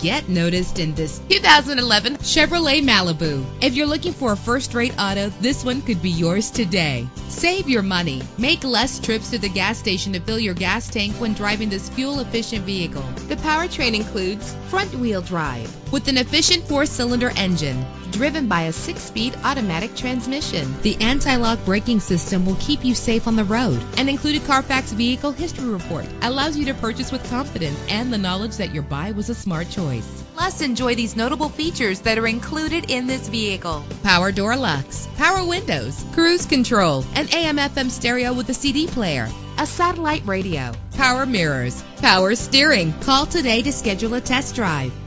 Get noticed in this 2011 Chevrolet Malibu. If you're looking for a first-rate auto, this one could be yours today. Save your money. Make less trips to the gas station to fill your gas tank when driving this fuel-efficient vehicle. The powertrain includes front-wheel drive with an efficient 4-cylinder engine driven by a 6-speed automatic transmission. The anti-lock braking system will keep you safe on the road. An included Carfax Vehicle History Report allows you to purchase with confidence and the knowledge that your buy was a smart choice. Plus, enjoy these notable features that are included in this vehicle: power door locks, power windows, cruise control, an AM/FM stereo with a CD player, a satellite radio, power mirrors, power steering. Call today to schedule a test drive.